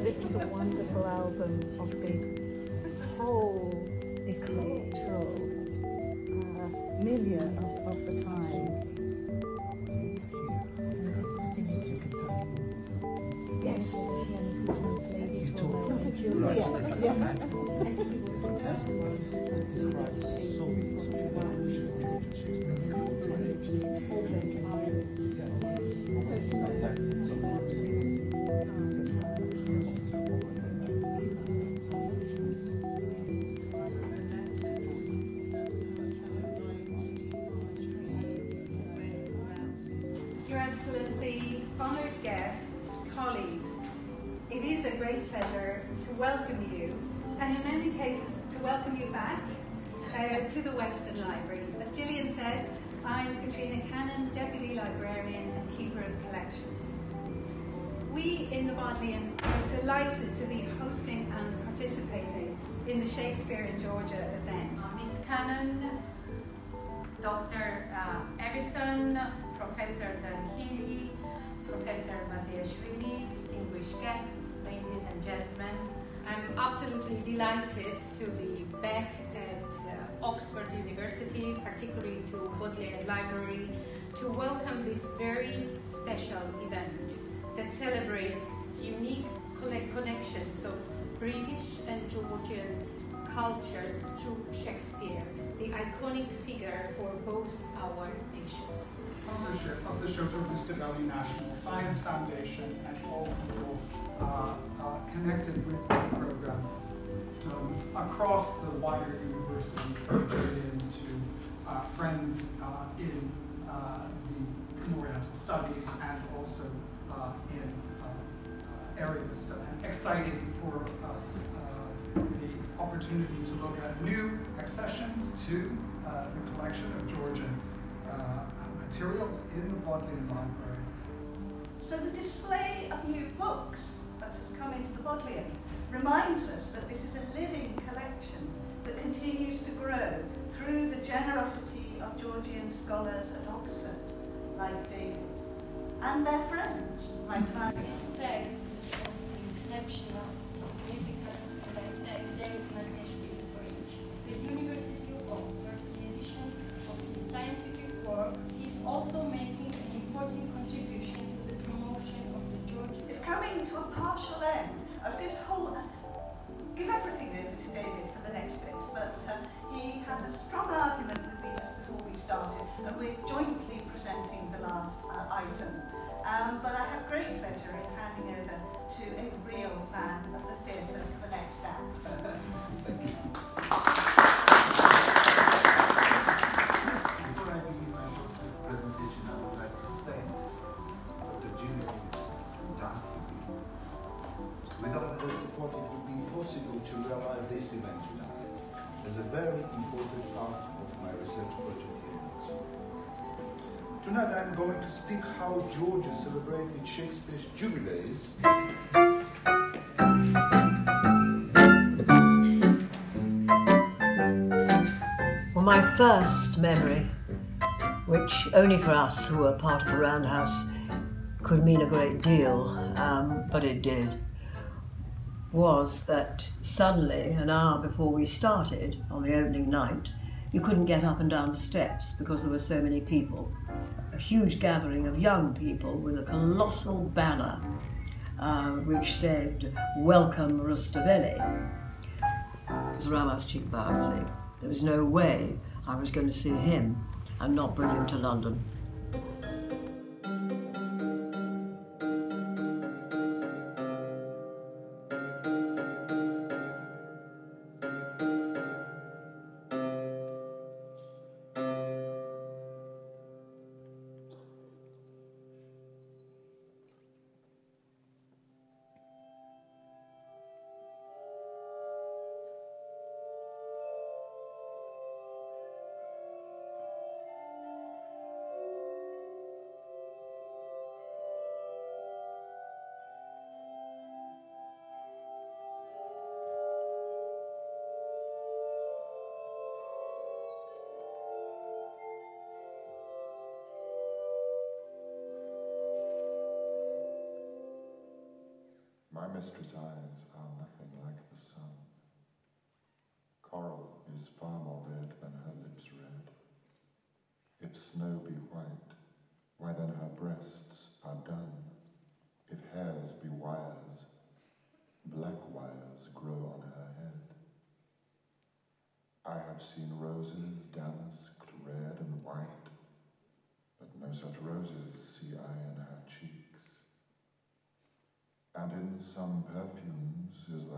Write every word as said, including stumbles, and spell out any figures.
this is a wonderful album of the whole display uh, milieu of, of the time. Yes. He's talking. Right. Yes. Your Excellency, honoured guests, colleagues, it is a great pleasure to welcome you, and in many cases to welcome you back uh, to the Weston Library. As Gillian said, I'm Catriona Cannon, Deputy Librarian and Keeper of Collections. We in the Bodleian are delighted to be hosting and participating in the Shakespeare in Georgia event. Miz Cannon, Doctor Uh, Evison, Professor Healey, Professor Maziashvili, distinguished guests, ladies and gentlemen. I'm absolutely delighted to be back at uh, Oxford University, particularly to Bodleian Library, to welcome this very special event that celebrates unique connections of British and Georgian cultures through Shakespeare, the iconic figure for both our nations. Sponsorship of the Shoto Valley National Science Foundation and all people uh, uh, connected with the program um, across the wider university, into uh, friends uh, in uh, the Oriental studies and also uh, in uh, uh, areas. And exciting for us uh, the opportunity to look at new accessions to uh, the collection of Georgian uh, materials in the Bodleian Library. So the display of new books that has come into the Bodleian reminds us that this is a living collection that continues to grow through the generosity of Georgian scholars at Oxford, like David, and their friends, like Bahari. This fact is of exceptional significance, and I thank David Maziashvili for it. The University of Oxford, in addition of his scientific work, is also making an important contribution to the promotion of the Georgian. It's coming to a partial end. I was going to hold, give everything over to David for the next bit, but uh, he had a strong argument with me just before we started, and we're jointly presenting the last uh, item. Um, but I have great pleasure in handing over to a real man of the theatre for the next act. Thank you. Before I begin my short presentation, I would like to thank Doctor Gillian and Antony. Without their support, it would be impossible to realize this event tonight as a very important part of my research project here in Oxford. Tonight I'm going to speak how Georgia celebrated Shakespeare's jubilees. Well, my first memory, which only for us who were part of the Roundhouse could mean a great deal, um, but it did, was that suddenly, an hour before we started on the opening night, you couldn't get up and down the steps because there were so many people. A huge gathering of young people with a colossal banner uh, which said, "Welcome Rustaveli." It was Ramas Chikbarzi. There was no way I was going to see him and not bring him to London. mistress' eyes are nothing like the sun. Coral is far more red than her lips red. If snow be white, why then her breasts are dun. If hairs be wires, black wires grow on her head. I have seen roses damasked red and white, but no such roses see I in her cheeks. And in some perfumes is the